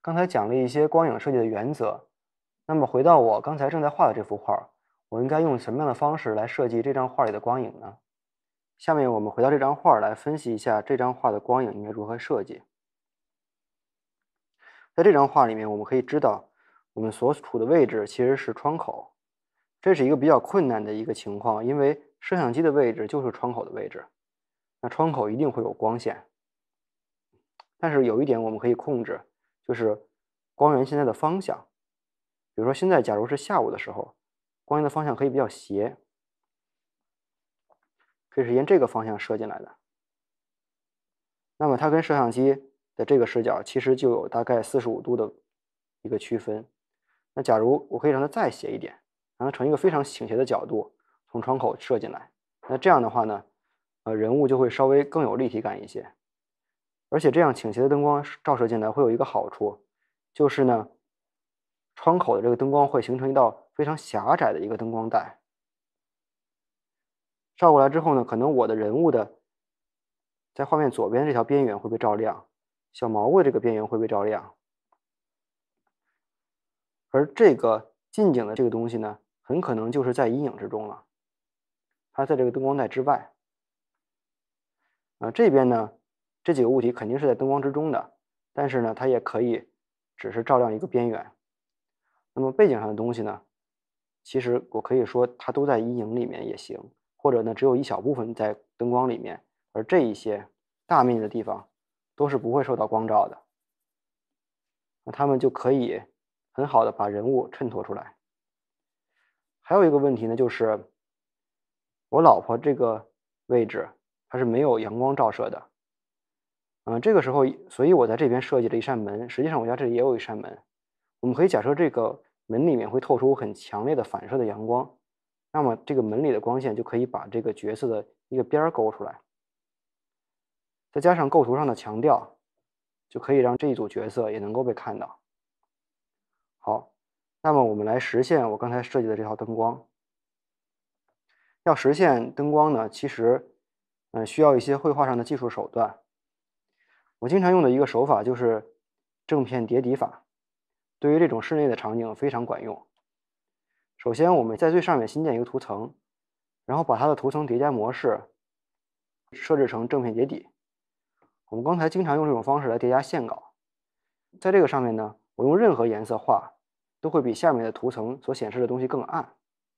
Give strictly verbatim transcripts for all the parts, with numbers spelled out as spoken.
刚才讲了一些光影设计的原则，那么回到我刚才正在画的这幅画，我应该用什么样的方式来设计这张画里的光影呢？下面我们回到这张画来分析一下这张画的光影应该如何设计。在这张画里面，我们可以知道我们所处的位置其实是窗口，这是一个比较困难的一个情况，因为摄像机的位置就是窗口的位置，那窗口一定会有光线。但是有一点我们可以控制，就是光源现在的方向。比如说现在假如是下午的时候，光源的方向可以比较斜，可以是沿这个方向射进来的。那么它跟摄像机的这个视角其实就有大概四十五度的一个区分。那假如我可以让它再斜一点，让它成一个非常倾斜的角度从窗口射进来，那这样的话呢，呃，人物就会稍微更有立体感一些。而且这样倾斜的灯光照射进来会有一个好处，就是呢，窗口的这个灯光会形成一道非常狭窄的一个灯光带。照过来之后呢，可能我的人物的在画面左边这条边缘会被照亮，小毛怪这个边缘会被照亮，而这个近景的这个东西呢，很可能就是在阴影之中了，它在这个灯光带之外。啊，这边呢，这几个物体肯定是在灯光之中的，但是呢，它也可以只是照亮一个边缘。那么背景上的东西呢，其实我可以说它都在阴影里面也行，或者呢只有一小部分在灯光里面，而这一些大面积的地方都是不会受到光照的，那它们就可以很好的把人物衬托出来。还有一个问题呢，就是我老婆这个位置它是没有阳光照射的，嗯，这个时候，所以我在这边设计了一扇门，实际上我家这里也有一扇门。我们可以假设这个门里面会透出很强烈的反射的阳光，那么这个门里的光线就可以把这个角色的一个边儿勾出来，再加上构图上的强调，就可以让这一组角色也能够被看到。好，那么我们来实现我刚才设计的这套灯光。要实现灯光呢，其实，嗯、呃，需要一些绘画上的技术手段。我经常用的一个手法就是正片叠底法，对于这种室内的场景非常管用。首先，我们在最上面新建一个图层，然后把它的图层叠加模式设置成正片叠底。我们刚才经常用这种方式来叠加线稿。在这个上面呢，我用任何颜色画，都会比下面的图层所显示的东西更暗。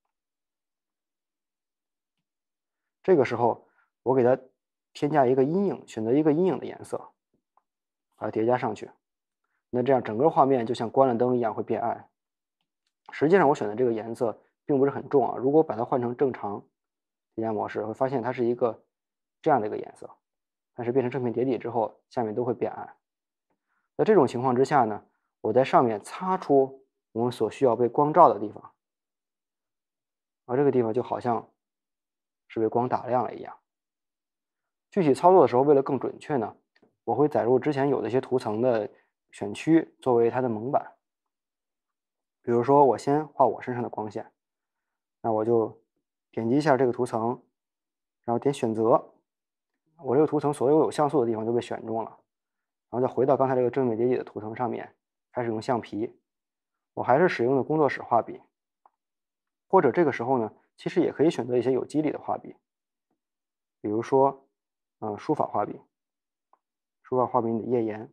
这个时候，我给它添加一个阴影，选择一个阴影的颜色，把它叠加上去。那这样整个画面就像关了灯一样会变暗。实际上我选的这个颜色并不是很重啊，如果把它换成正常叠加模式，会发现它是一个这样的一个颜色，但是变成正片叠底之后，下面都会变暗。在这种情况之下呢，我在上面擦出我们所需要被光照的地方，而这个地方就好像是被光打亮了一样。具体操作的时候，为了更准确呢，我会载入之前有的一些图层的选区作为它的蒙版。比如说我先画我身上的光线，那我就点击一下这个图层，然后点选择，我这个图层所有有像素的地方都被选中了，然后再回到刚才这个正面叠底的图层上面，开始用橡皮。我还是使用的工作室画笔，或者这个时候呢，其实也可以选择一些有肌理的画笔，比如说，嗯、呃，书法画笔，书法画笔里的页岩。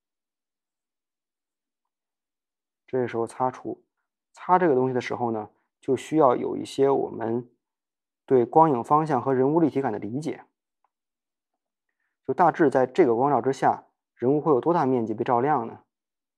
这个时候擦除，擦这个东西的时候呢，就需要有一些我们对光影方向和人物立体感的理解。就大致在这个光照之下，人物会有多大面积被照亮呢？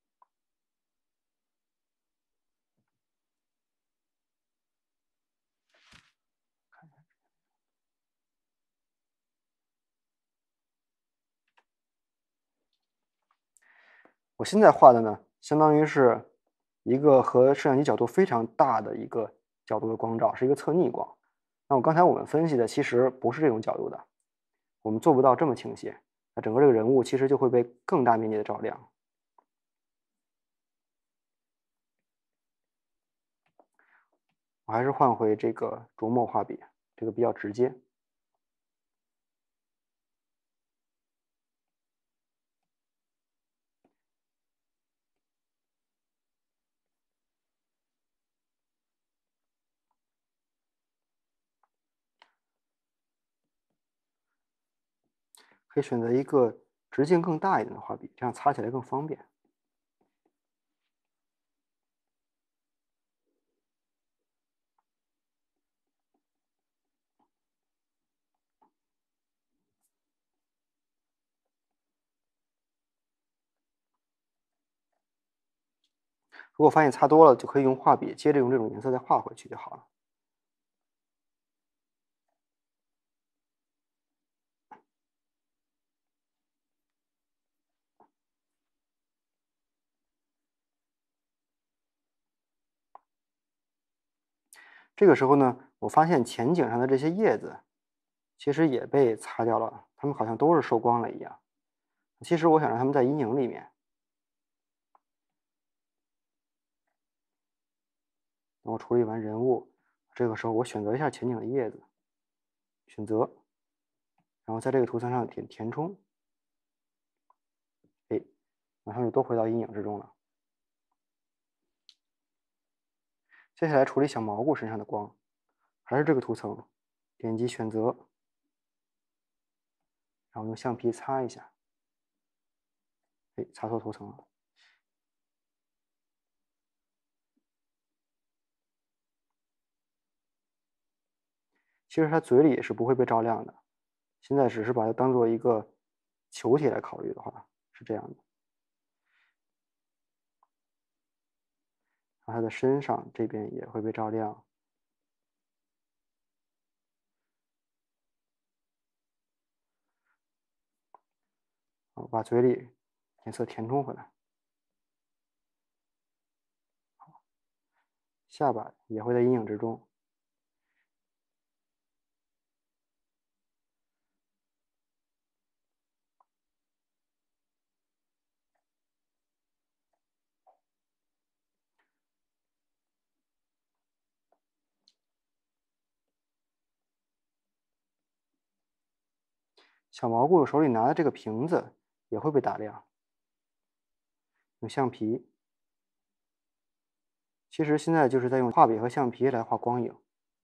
我现在画的呢，相当于是一个和摄像机角度非常大的一个角度的光照，是一个侧逆光。那我刚才我们分析的其实不是这种角度的，我们做不到这么倾斜，那整个这个人物其实就会被更大面积的照亮。我还是换回这个着墨画笔，这个比较直接。 可以选择一个直径更大一点的画笔，这样擦起来更方便。如果发现擦多了，就可以用画笔接着用这种颜色再画回去就好了。这个时候呢，我发现前景上的这些叶子其实也被擦掉了，它们好像都是受光了一样。其实我想让它们在阴影里面。等我处理完人物，这个时候我选择一下前景的叶子，选择，然后在这个图层上填填充，哎，马上就都回到阴影之中了。接下来处理小蘑菇身上的光，还是这个图层，点击选择，然后用橡皮擦一下，哎，擦错图层了。其实它嘴里也是不会被照亮的，现在只是把它当做一个球体来考虑的话，是这样的。然后它的身上这边也会被照亮。好，把嘴里颜色填充回来。好，下巴也会在阴影之中。小蘑菇手里拿的这个瓶子也会被打亮。用橡皮，其实现在就是在用画笔和橡皮来画光影。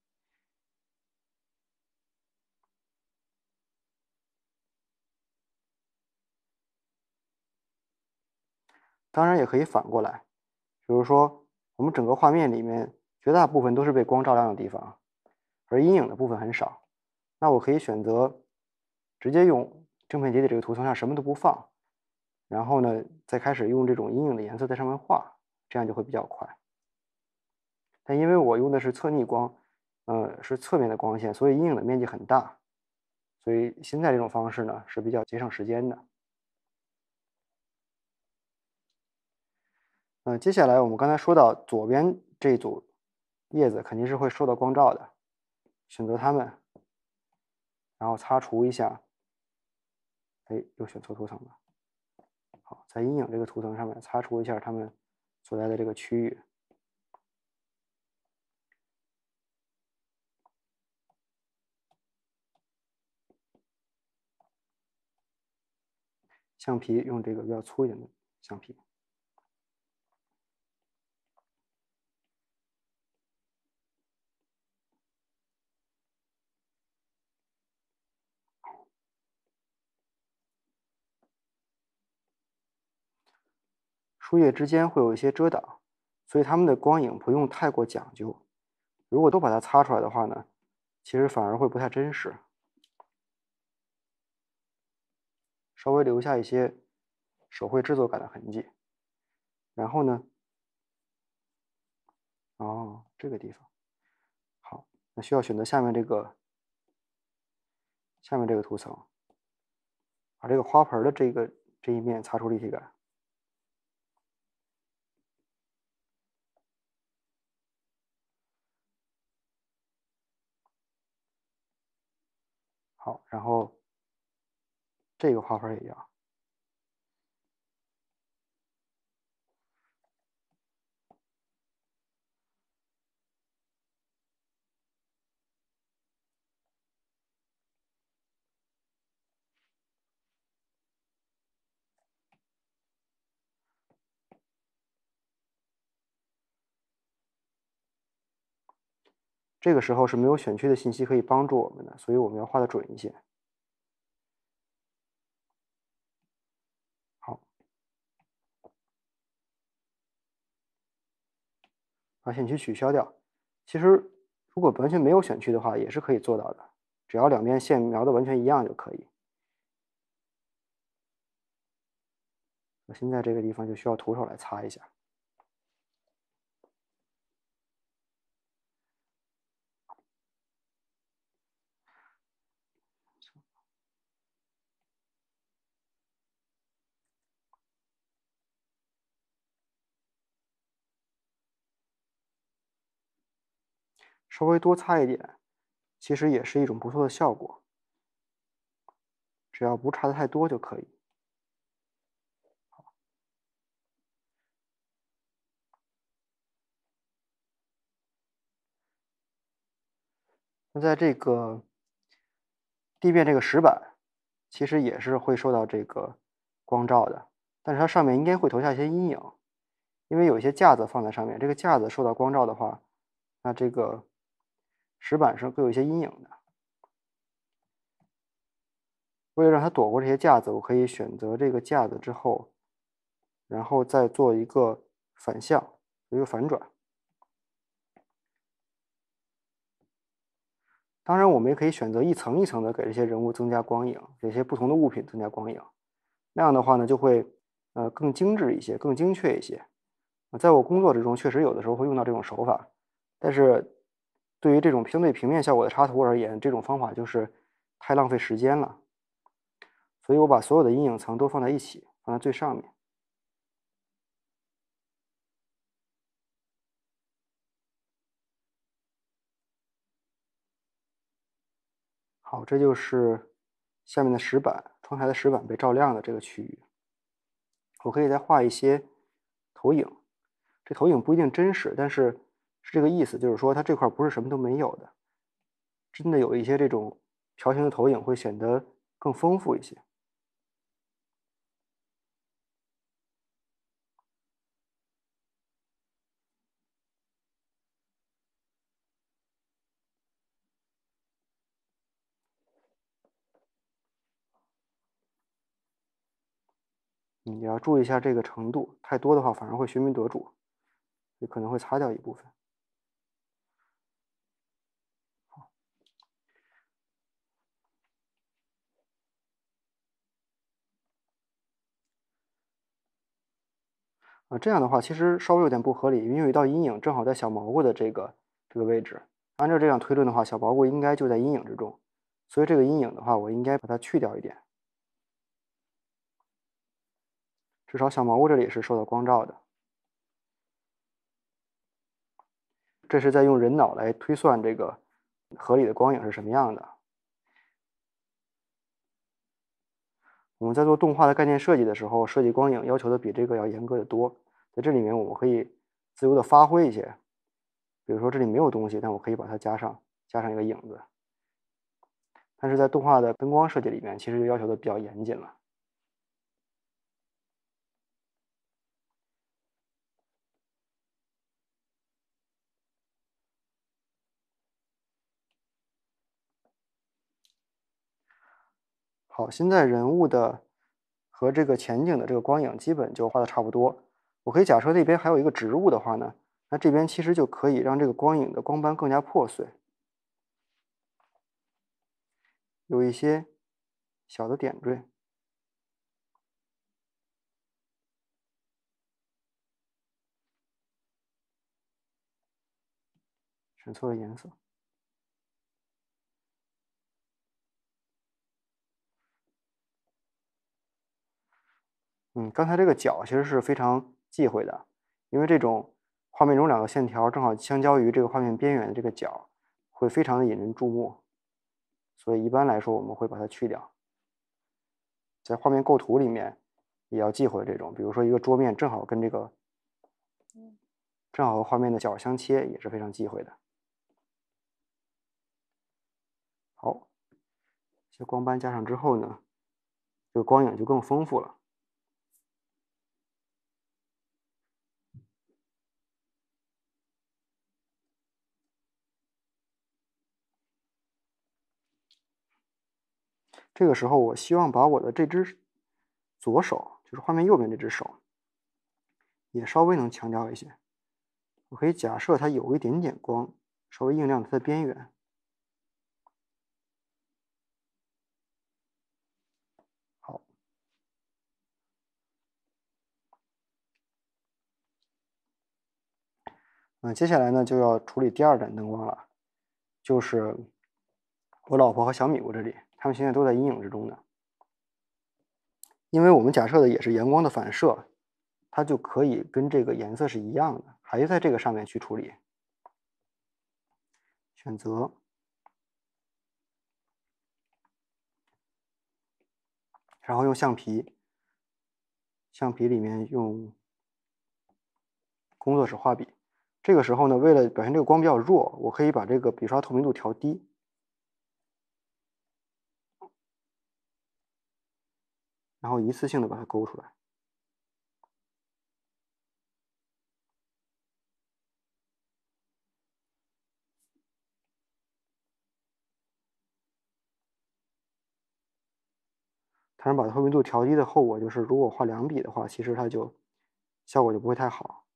当然也可以反过来，比如说我们整个画面里面绝大部分都是被光照亮的地方，而阴影的部分很少。那我可以选择直接用正片结底这个图层上什么都不放，然后呢再开始用这种阴影的颜色在上面画，这样就会比较快。但因为我用的是侧逆光，呃，是侧面的光线，所以阴影的面积很大，所以现在这种方式呢是比较节省时间的。呃，接下来我们刚才说到左边这一组叶子肯定是会受到光照的，选择它们，然后擦除一下。哎，又选错图层了。好，在阴影这个图层上面擦除一下它们所在的这个区域。橡皮用这个比较粗一点的橡皮。树叶之间会有一些遮挡，所以它们的光影不用太过讲究。如果都把它擦出来的话呢，其实反而会不太真实。稍微留下一些手绘制作感的痕迹。然后呢，哦，这个地方，好，那需要选择下面这个下面这个图层，把这个花盆的这个这一面擦出立体感。好，然后这个花盆也一样。这个时候是没有选区的信息可以帮助我们的，所以我们要画的准一些。 把选区取消掉。其实如果完全没有选区的话，也是可以做到的，只要两边线描的完全一样就可以。我现在这个地方就需要徒手来擦一下。稍微多擦一点，其实也是一种不错的效果，只要不擦的太多就可以。那在这个地面这个石板，其实也是会受到这个光照的，但是它上面应该会投下一些阴影，因为有一些架子放在上面，这个架子受到光照的话，那这个石板上会有一些阴影的。为了让它躲过这些架子，我可以选择这个架子之后，然后再做一个反向，一个反转。当然，我们也可以选择一层一层的给这些人物增加光影，给一些不同的物品增加光影。那样的话呢，就会呃更精致一些，更精确一些。在我工作之中，确实有的时候会用到这种手法，但是对于这种相对平面效果的插图而言，这种方法就是太浪费时间了。所以我把所有的阴影层都放在一起，放在最上面。好，这就是下面的石板，窗台的石板被照亮的这个区域。我可以再画一些投影，这投影不一定真实，但是是这个意思，就是说它这块不是什么都没有的，真的有一些这种条形的投影会显得更丰富一些。你要注意一下这个程度，太多的话反而会喧宾夺主，也可能会擦掉一部分。啊，这样的话其实稍微有点不合理，因为有一道阴影正好在小蘑菇的这个这个位置。按照这样推论的话，小蘑菇应该就在阴影之中，所以这个阴影的话，我应该把它去掉一点。至少小蘑菇这里是受到光照的。这是在用人脑来推算这个合理的光影是什么样的。我们在做动画的概念设计的时候，设计光影要求的比这个要严格的多。在这里面，我们可以自由的发挥一些，比如说这里没有东西，但我可以把它加上，加上一个影子。但是在动画的灯光设计里面，其实要求的比较严谨了。好，现在人物的和这个前景的这个光影基本就画的差不多。我可以假设那边还有一个植物的话呢，那这边其实就可以让这个光影的光斑更加破碎，有一些小的点缀。选错了颜色。嗯，刚才这个角其实是非常忌讳的，因为这种画面中两个线条正好相交于这个画面边缘的这个角，会非常的引人注目，所以一般来说我们会把它去掉。在画面构图里面也要忌讳这种，比如说一个桌面正好跟这个正好和画面的角相切，也是非常忌讳的。好，这些光斑加上之后呢，这个光影就更丰富了。这个时候，我希望把我的这只左手，就是画面右边这只手，也稍微能强调一些。 我可以假设它有一点点光，稍微映亮它的边缘。好，嗯，接下来呢就要处理第二盏灯光了，就是我老婆和小米姑这里，他们现在都在阴影之中呢。因为我们假设的也是阳光的反射，它就可以跟这个颜色是一样的，还是在这个上面去处理。选择，然后用橡皮，橡皮里面用工作室画笔。这个时候呢，为了表现这个光比较弱，我可以把这个笔刷透明度调低，然后一次性的把它勾出来。当然，把透明度调低的后果就是，如果画两笔的话，其实它就效果就不会太好。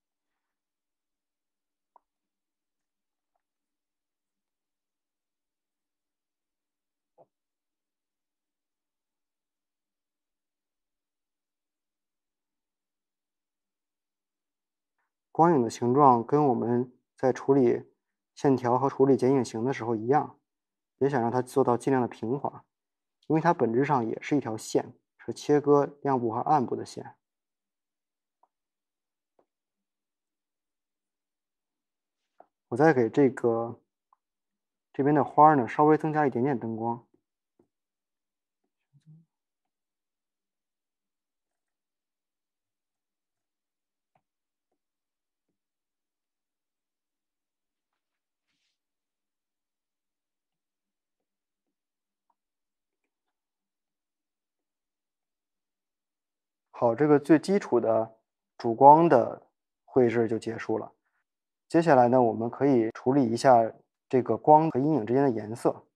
光影的形状跟我们在处理线条和处理剪影形的时候一样，也想让它做到尽量的平滑，因为它本质上也是一条线，是切割亮部和暗部的线。我再给这个这边的花呢稍微增加一点点灯光。好，这个最基础的主光的绘制就结束了。接下来呢，我们可以处理一下这个光和阴影之间的颜色。